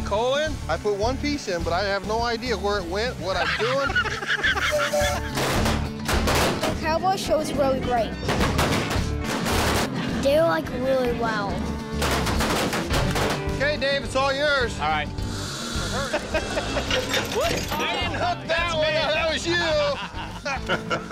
coal in? I put one piece in, but I have no idea where it went, what I'm doing. The cowboy show was really great. They were like really loud. Okay, Dave, it's all yours. All right. What? I didn't hook that one. That was you.